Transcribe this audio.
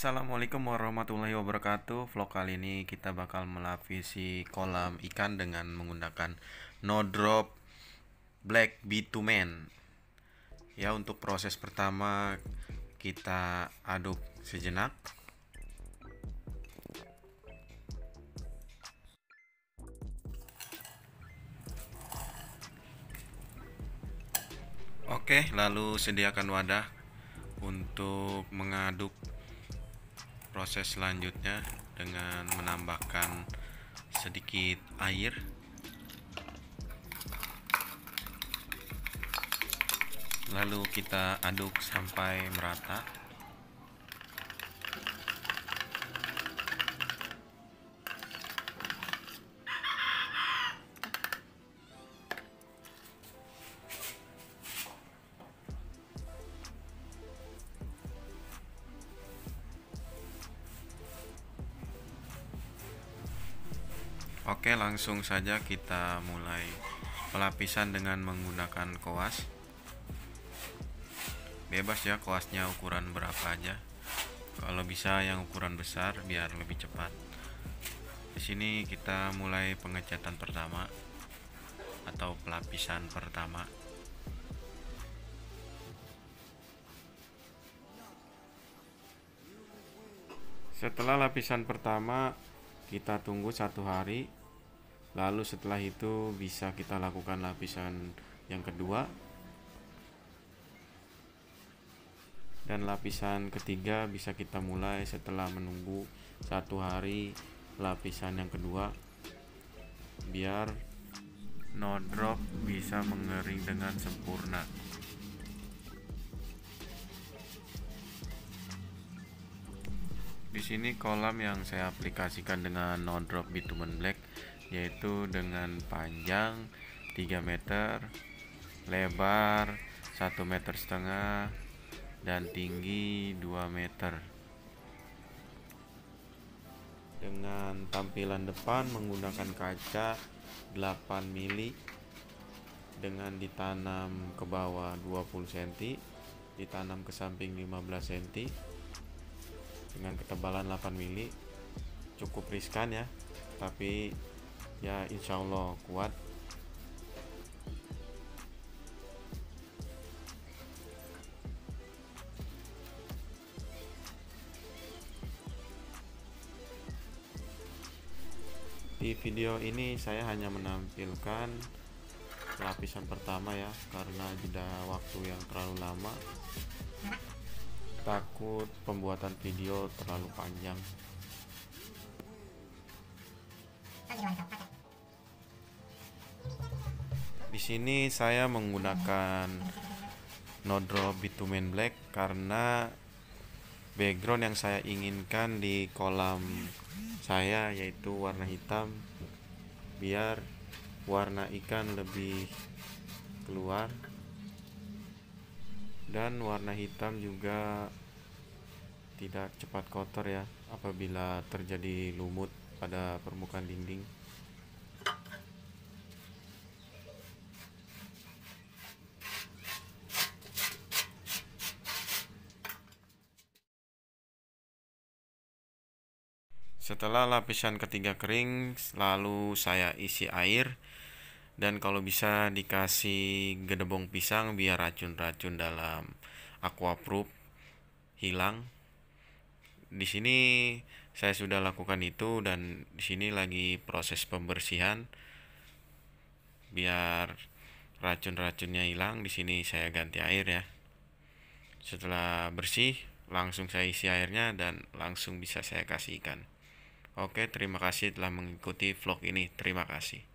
Assalamualaikum warahmatullahi wabarakatuh. Vlog kali ini kita bakal melapisi kolam ikan dengan menggunakan no drop black bitumen. Ya, untuk proses pertama kita aduk sejenak. Oke, lalu sediakan wadah untuk mengaduk proses selanjutnya dengan menambahkan sedikit air. Lalu kita aduk sampai merata. Oke, langsung saja kita mulai pelapisan dengan menggunakan koas. Bebas ya koasnya ukuran berapa aja. Kalau bisa yang ukuran besar biar lebih cepat. Di sini kita mulai pengecatan pertama atau pelapisan pertama. Setelah lapisan pertama kita tunggu 1 hari. Lalu setelah itu bisa kita lakukan lapisan yang kedua. Dan lapisan ketiga bisa kita mulai setelah menunggu 1 hari lapisan yang kedua, biar no drop bisa mengering dengan sempurna. Di sini kolam yang saya aplikasikan dengan no drop bitumen black, yaitu dengan panjang 3 meter, lebar 1,5 meter, dan tinggi 2 meter. Dengan tampilan depan menggunakan kaca 8 mili dengan ditanam ke bawah 20 cm, ditanam ke samping 15 cm dengan ketebalan 8 mili. Cukup riskan ya, tapi ya insya Allah kuat. Di video ini saya hanya menampilkan lapisan pertama ya, karena jeda waktu yang terlalu lama. Takut pembuatan video terlalu panjang. Di sini saya menggunakan no drop bitumen black karena background yang saya inginkan di kolam saya yaitu warna hitam, biar warna ikan lebih keluar, dan warna hitam juga tidak cepat kotor ya apabila terjadi lumut pada permukaan dinding. Setelah lapisan ketiga kering, lalu saya isi air, dan kalau bisa dikasih gedebong pisang biar racun-racun dalam aquaproof hilang. Di sini saya sudah lakukan itu, dan di sini lagi proses pembersihan biar racun-racunnya hilang. Di sini saya ganti air ya. Setelah bersih, langsung saya isi airnya dan langsung bisa saya kasih ikan. Oke, terima kasih telah mengikuti vlog ini. Terima kasih.